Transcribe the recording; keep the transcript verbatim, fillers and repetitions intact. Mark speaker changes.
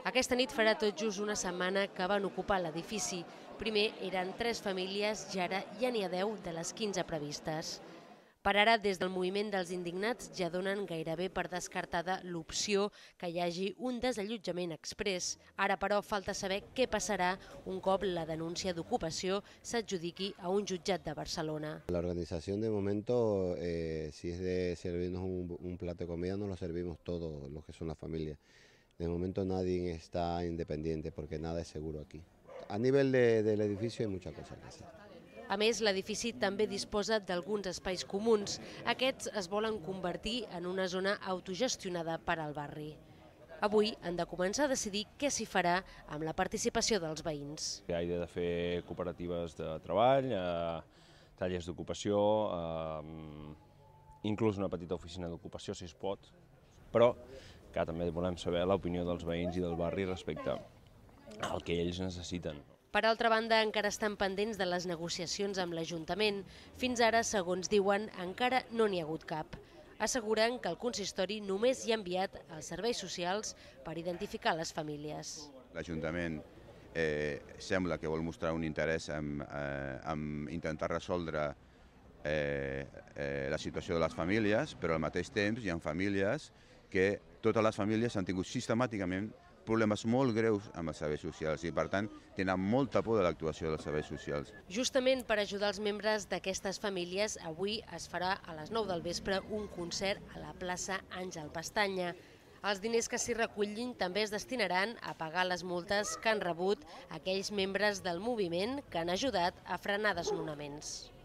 Speaker 1: Aquesta nit farà tot just una setmana que van ocupar l'edifici. Primer eren tres famílies i ara ja n'hi ha deu de les quinze previstes. Per ara, des del moviment dels indignats ja donen gairebé per descartada l'opció que hi hagi un desallotjament exprés. Ara, però, falta saber què passarà un cop la denúncia d'ocupació s'adjudiqui a un jutjat de Barcelona.
Speaker 2: La organización de momento, eh, si es de servirnos un, un plato de comida, nos lo servimos todos los que son las familias. De momento nadie está independiente porque nada es seguro aquí. A nivel de, del edificio hay muchas cosas que hacer.
Speaker 1: A més, l'edifici també disposa d'alguns espais comuns. Aquests es volen convertir en una zona autogestionada per al barri. Avui han de començar a decidir què s'hi farà amb la participació dels veïns.
Speaker 3: Hi ha idea de fer cooperatives de treball, eh, tallers d'ocupació, eh, inclús una petita oficina d'ocupació, si es pot, però que també volem saber l'opinió dels veïns i del barri respecte al que ells necessiten.
Speaker 1: Per altra banda, encara estan pendents de les negociacions amb l'Ajuntament. Fins ara, segons diuen, encara no n'hi ha hagut cap. Asseguren que el consistori només hi ha enviat els serveis socials per identificar les famílies.
Speaker 4: L'Ajuntament eh, sembla que vol mostrar un interès en, eh, en intentar resoldre eh, eh, la situació de les famílies, però al mateix temps hi ha famílies que totes les famílies han tingut sistemàticament problemes molt greus amb els serveis socials i, per tant, tenen molta por de l'actuació dels serveis socials.
Speaker 1: Justament per ajudar els membres d'aquestes famílies, avui es farà a les nou del vespre un concert a la plaça Àngel Pestanya. Els diners que s'hi recullin també es destinaran a pagar les multes que han rebut aquells membres del moviment que han ajudat a frenar desnonaments.